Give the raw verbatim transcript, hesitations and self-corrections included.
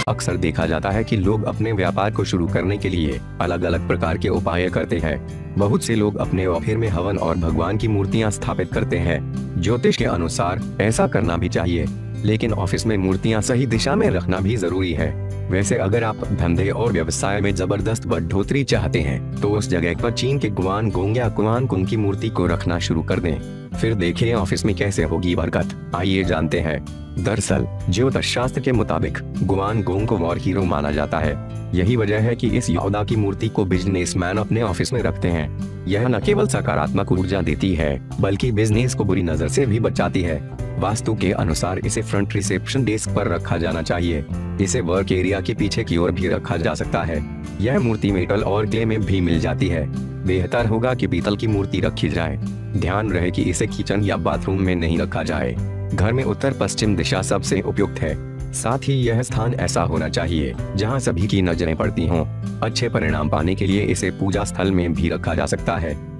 अक्सर देखा जाता है कि लोग अपने व्यापार को शुरू करने के लिए अलग अलग प्रकार के उपाय करते हैं। बहुत से लोग अपने ऑफिस में हवन और भगवान की मूर्तियां स्थापित करते हैं। ज्योतिष के अनुसार ऐसा करना भी चाहिए, लेकिन ऑफिस में मूर्तियां सही दिशा में रखना भी जरूरी है। वैसे अगर आप धंधे और व्यवसाय में जबरदस्त बढ़ोतरी चाहते हैं तो उस जगह पर चीन के गुआन गोंग या कुआन कुंग की मूर्ति को रखना शुरू कर दें। फिर देखिए ऑफिस में कैसे होगी बरकत। आइए जानते हैं। दरअसल ज्योतिष शास्त्र के मुताबिक गुआन गोंग को वॉर हीरो माना जाता है। यही वजह है कि इस योद्धा की मूर्ति को बिजनेसमैन अपने ऑफिस में रखते हैं। यह न केवल सकारात्मक ऊर्जा देती है बल्कि बिजनेस को बुरी नजर से भी बचाती है। वास्तु के अनुसार इसे फ्रंट रिसेप्शन डेस्क पर रखा जाना चाहिए। इसे वर्क एरिया के पीछे की ओर भी रखा जा सकता है। यह मूर्ति मेटल और क्ले में भी मिल जाती है। बेहतर होगा कि पीतल की मूर्ति रखी जाए। ध्यान रहे कि इसे किचन या बाथरूम में नहीं रखा जाए। घर में उत्तर पश्चिम दिशा सबसे उपयुक्त है। साथ ही यह स्थान ऐसा होना चाहिए जहां सभी की नजरें पड़ती हों। अच्छे परिणाम पाने के लिए इसे पूजा स्थल में भी रखा जा सकता है।